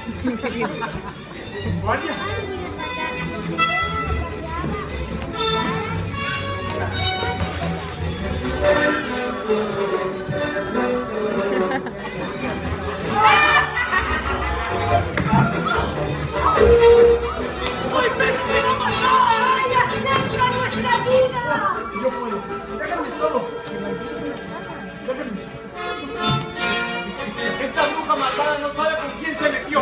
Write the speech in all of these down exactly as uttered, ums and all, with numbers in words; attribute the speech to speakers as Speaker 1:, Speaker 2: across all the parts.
Speaker 1: Vaya.
Speaker 2: ¡Ay, pero me va a matar! ¡Ay, acepta nuestra ayuda!
Speaker 1: Yo puedo. Déjame solo. Déjame solo.
Speaker 3: Esta bruja malvada no sabe con quién se metió.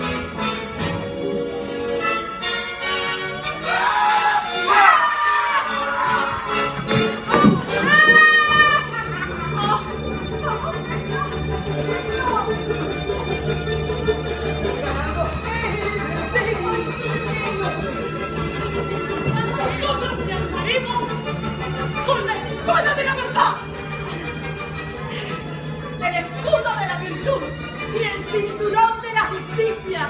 Speaker 2: Nosotros te armaremos con la espada de la verdad, el escudo de la virtud y el cinturón de la justicia.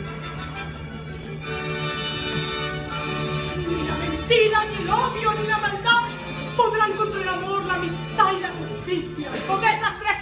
Speaker 2: Ni la mentira, ni el odio, ni la maldad podrán contra el amor, la amistad y la justicia. Con esas tres